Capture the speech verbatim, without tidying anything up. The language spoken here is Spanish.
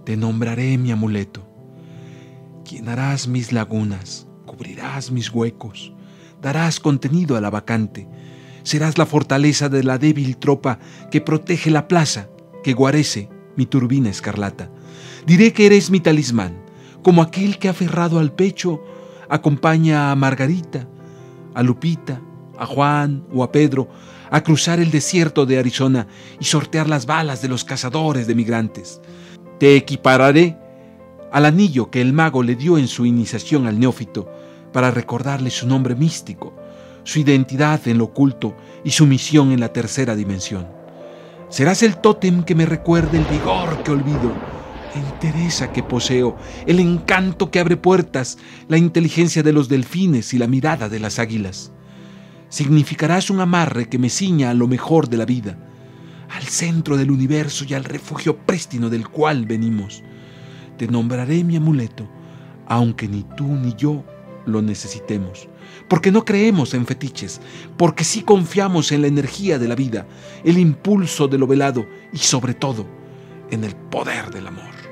Te nombraré mi amuleto. Llenarás mis lagunas, cubrirás mis huecos, darás contenido a la vacante. Serás la fortaleza de la débil tropa que protege la plaza, que guarece mi turbina escarlata. Diré que eres mi talismán, como aquel que aferrado al pecho acompaña a Margarita, a Lupita, a Juan o a Pedro a cruzar el desierto de Arizona y sortear las balas de los cazadores de migrantes. Te equipararé al anillo que el mago le dio en su iniciación al neófito para recordarle su nombre místico, su identidad en lo oculto y su misión en la tercera dimensión. Serás el tótem que me recuerde el vigor que olvido, la entereza que poseo, el encanto que abre puertas, la inteligencia de los delfines y la mirada de las águilas. Significarás un amarre que me ciña a lo mejor de la vida, al centro del universo y al refugio prístino del cual venimos. Te nombraré mi amuleto, aunque ni tú ni yo lo necesitemos, porque no creemos en fetiches, porque sí confiamos en la energía de la vida, el impulso de lo velado y sobre todo en el poder del amor.